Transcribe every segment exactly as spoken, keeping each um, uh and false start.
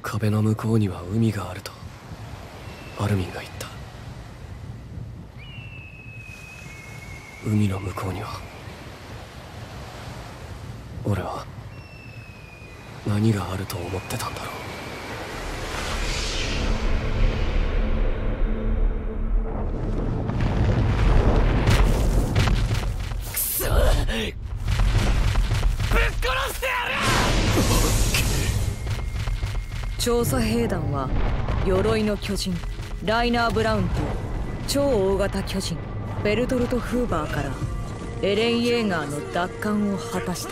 壁の向こうには海があるとアルミンが言った。海の向こうには俺は何があると思ってたんだろう。 くそぶっ殺してやる。 調査兵団は鎧の巨人ライナー・ブラウンと超大型巨人ベルトルト・フーバーからエレン・イェーガーの奪還を果たした。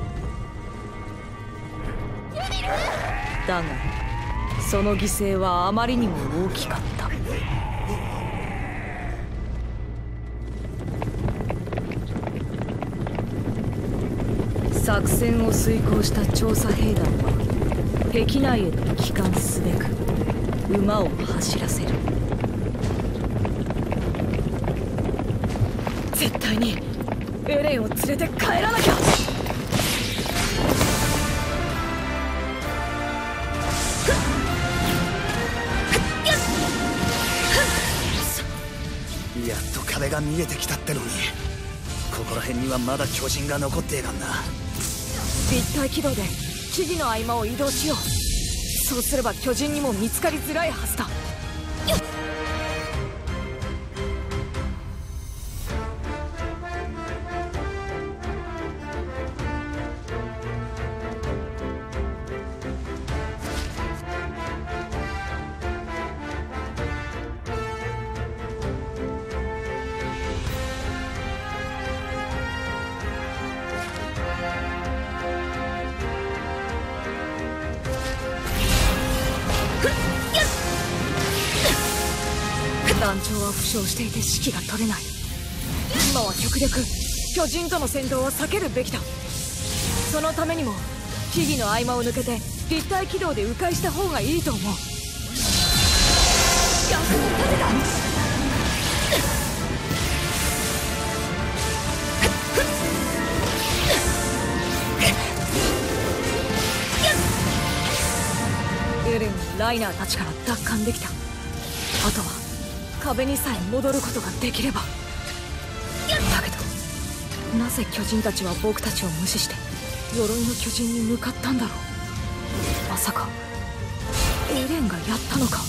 だがその犠牲はあまりにも大きかった。作戦を遂行した調査兵団は壁内へと帰還すべく馬を走らせる。絶対にエレンを連れて帰らなきゃ。 やっと壁が見えてきたってのに、ここら辺にはまだ巨人が残ってやがんな。 立体軌道で木々の合間を移動しよう。そうすれば巨人にも見つかりづらいはずだ。団長は負傷していて指揮が取れない。今は極力巨人との戦闘は避けるべきだ。そのためにも木々の合間を抜けて立体軌道で迂回した方がいいと思う。役に立てた。エレンにライナーたちから奪還できた。あとは壁にさえ戻ることができれば。だけどなぜ巨人たちは僕たちを無視して鎧の巨人に向かったんだろう。まさかエレンがやったのか。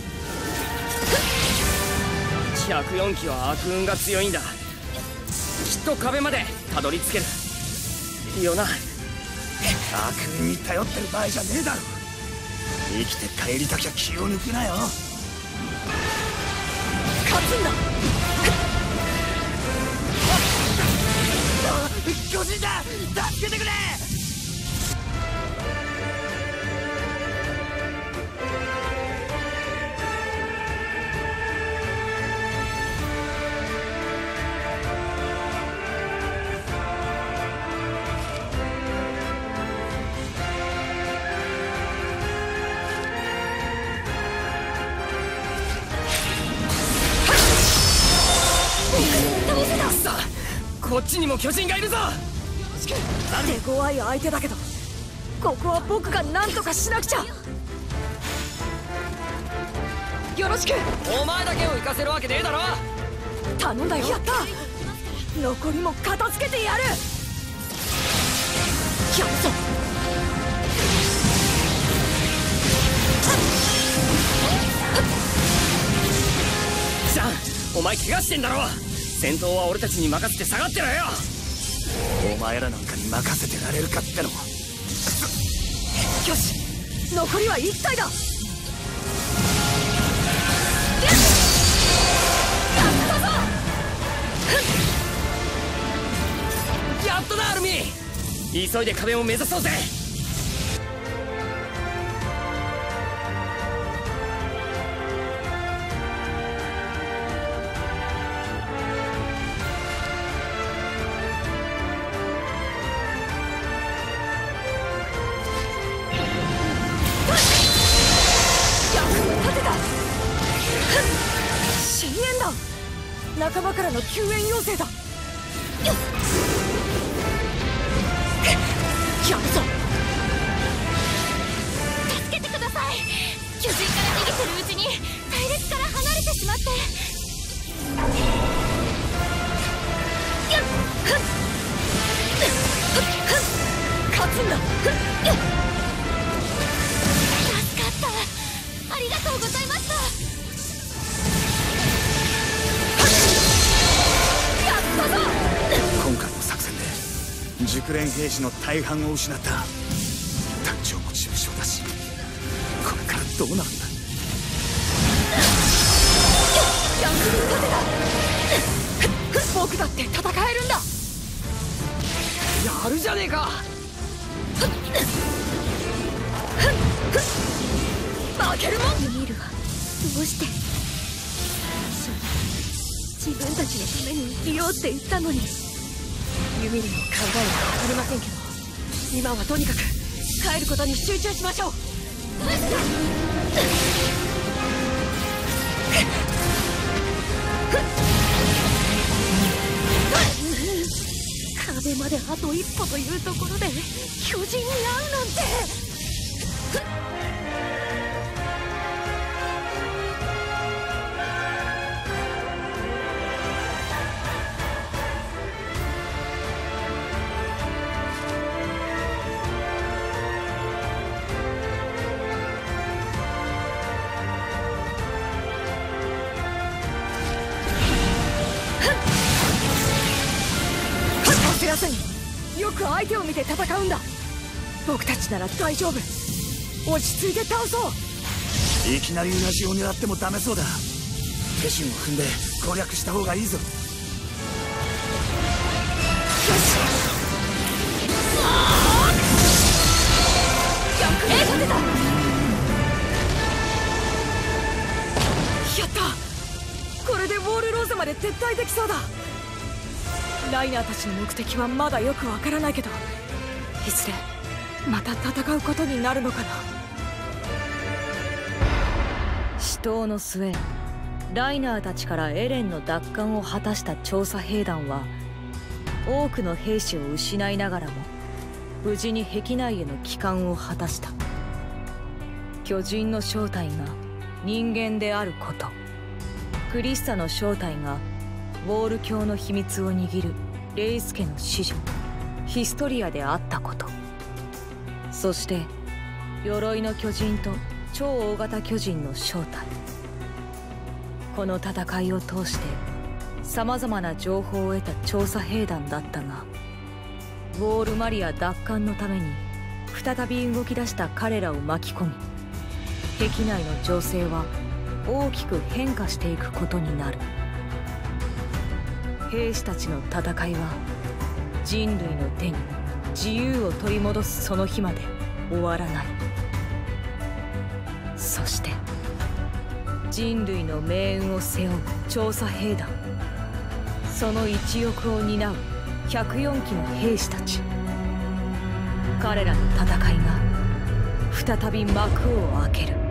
ひゃくよんきは悪運が強いんだ。きっと壁までたどり着けるよな。 悪運に頼ってる場合じゃねえだろ。生きて帰りたきゃ気を抜くなよ。勝つんだ。巨人だ、助けてくれ。 こっちにも巨人がいるぞ。 手強い相手だけどここは僕が何とかしなくちゃ。よろしく。 お前だけを行かせるわけねえだろ。 頼んだよ。やった。残りも片付けてやる。やるぞ。 じゃん、お前怪我してんだろ。戦闘は俺たちに任せて下がってろよ。 お前らなんかに任せてられるかってのも。よし、残りはいち体だ。 やっとだアルミ。急いで壁を目指そうぜ。 仲間からの救援要請だ。やるぞ。助けてくださ勝つんだ。 助かった。ありがとうございました。 やったぞ。 今回の作戦で熟練兵士の大半を失った。団長も重傷だし、これからどうなるんだ。 役に立てた。僕だって戦えるんだ。やるじゃねえか。負けるもん。 ユミルはどうして。自分たちのために生きようって言ったのに。 ユミルの考えは分かりませんけど、今はとにかく帰ることに集中しましょう。 壁まであと一歩というところで巨人に会うなんて。 焦らずによく相手を見て戦うんだ。僕たちなら大丈夫。落ち着いて倒そう。 いきなりうなじを狙ってもダメそうだ。手順を踏んで攻略した方がいいぞ。 よし。逆に立てた。やった。これでウォールローゼまで撤退できそうだ。ライナーたちの目的はまだよくわからないけど、いずれまた戦うことになるのかな。死闘の末、ライナーたちからエレンの奪還を果たした調査兵団は、多くの兵士を失いながらも無事に壁内への帰還を果たした。巨人の正体が人間であること、クリッサの正体がウォール教の秘密を握るレイス家の子女ヒストリアであったこと、そして鎧の巨人と超大型巨人の正体。この戦いを通してさまざまな情報を得た調査兵団だったが、ウォールマリア奪還のために再び動き出した彼らを巻き込み、壁内の情勢は大きく変化していくことになる。兵士たちの戦いは人類の手に自由を取り戻すその日まで終わらない。そして人類の命運を背負う調査兵団、その一翼を担うひゃくよんきの兵士たち、彼らの戦いが再び幕を開ける。